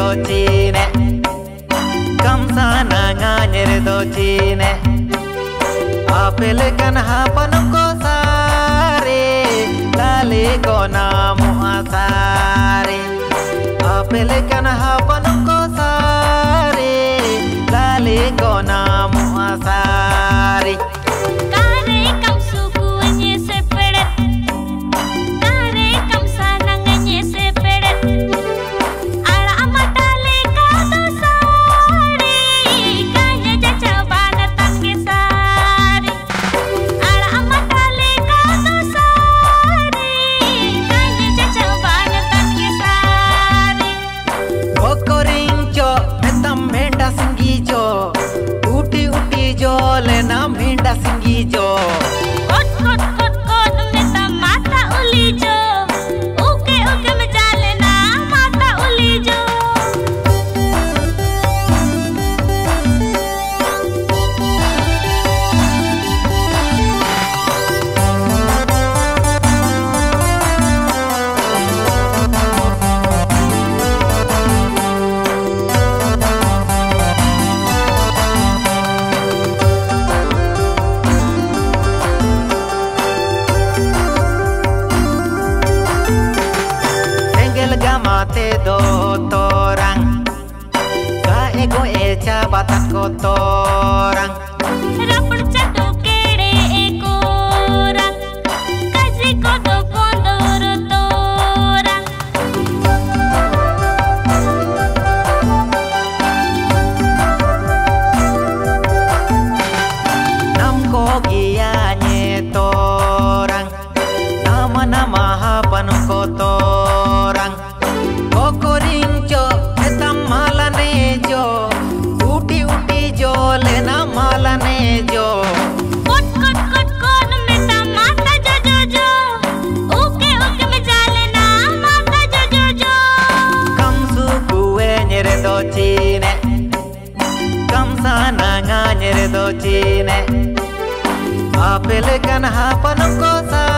chine kamsana nganyere do chine apel kan hapan ko sare lale ko namu asare apel kan hapan ko sare lale ko namu asare uti uti jo lena menda singi jo kot kot kot kot meta mata uli jo uke uke me jalena mata uli jo mate do torang ka ego echa batak ko torang rapur chatu kede ego rang kaji ko do kondor torang nam ko giya nye torang nama nama hapan ko torang kokorincho etam malane jo uti uti jo lena malane jo kot kot kot kot meta mata jo jo jo uke uke me jalena mata jo jo jo kamsu kuwe nyere do chine kamsana nga nyere do chine apel kan hapan ko sa